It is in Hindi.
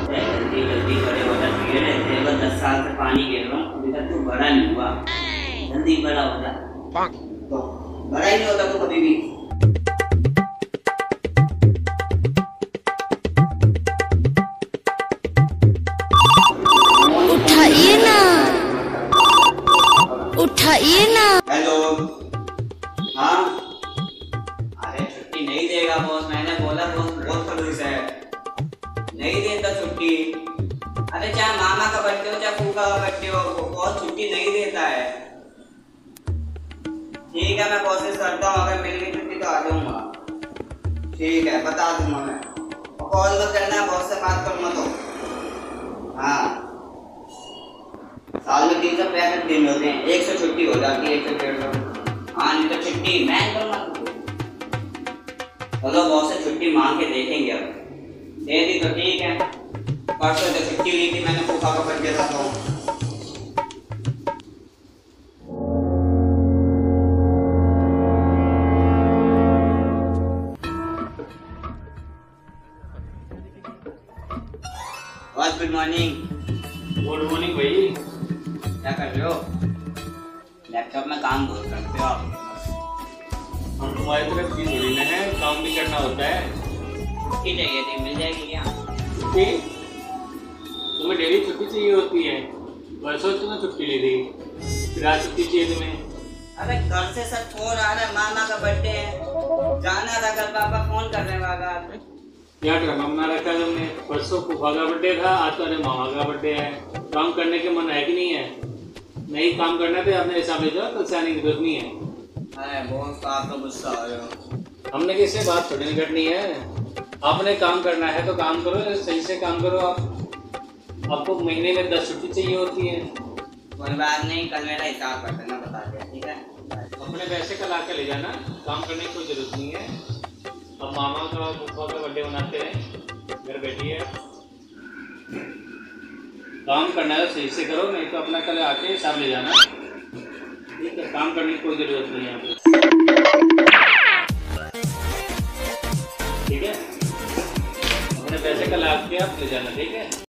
जल्दी जल्दी बड़े हो जा, पेड़ है तेरे 10 साल से पानी गिर रहा हूँ, अभी तक तू बड़ा नहीं हुआ। जल्दी बड़ा हो जा। तो बड़ा ही नहीं होता तू कभी भी। उठाइए ना, उठाइए ना। हेलो। हाँ, अरे छुट्टी नहीं देगा बॉस, मैंने बोला बॉस बहुत खड़ूस है, नहीं देता छुट्टी। अरे चाहे मामा का बर्थडे हो चाहे फूफा का बर्थडे हो, बॉस छुट्टी नहीं देता है। ठीक है, मैं कोशिश करता हूँ, अगर मिल गई छुट्टी तो आ जाऊंगा। ठीक है, बता दूंगा मैं। कॉल मत करना, बॉस से बात करूंगा तो। हाँ, साल में 365 दिन होते हैं, 100 छुट्टी हो जाती है, 100-150। हाँ, नहीं तो छुट्टी मैं करूँगा। चलो बॉस से छुट्टी मांग के देखेंगे, अब दे दी तो ठीक है। परसों तो छुट्टी ली थी मैंने, फूफा का बर्थडे था तो। Boss good morning. Good morning भाई। क्या कर रहे हो? लैपटॉप में काम बहुत करते हो आप। हम तुम्हारी तरफ भी थोड़ी ना है, काम भी करना होता है। छुट्टी चाहिए थी, मिल जाएगी क्या? छुट्टी? तुम्हें डेली छुट्टी चाहिए होती है, परसों तुमने छुट्टी ली थी, फिर आज छुट्टी चाहिए तुम्हें। अरे घर से सब फोन आ रहा है, मामा का बर्थडे है, जाना था, कल पापा फोन कर रहे हैं बाबा। क्या ड्रामा बना रखा है तुमने? परसों फूफा का बर्थडे था, आज तुम्हारे मामा का बर्थडे है। काम करने के मन है कि नहीं है? नहीं काम करना तो अपने हिसाब से जाओ, कल से आने की जरूरत नहीं है। अरे बॉस आप तो गुस्सा आ रहे हो। हमने किससे बात थोड़ी नहीं करनी है। आपने काम करना है तो काम करो, सही से काम करो। आपको महीने में 10 छुट्टी चाहिए होती है। कोई बात नहीं, कल मेरा हिसाब कर देना, बता दिया, ठीक है? अपने पैसे कल आकर ले जाना, काम करने की कोई जरूरत नहीं है। अब मामा का फूफा का बर्थडे मनाते हैं, घर बैठिए। काम करना है तो सही से करो, नहीं तो अपना कल आके हिसाब ले जाना, ठीक है? काम करने की कोई जरूरत नहीं है यहाँ पे, ठीक है? अपने पैसे कल आके आप ले जाना, ठीक है?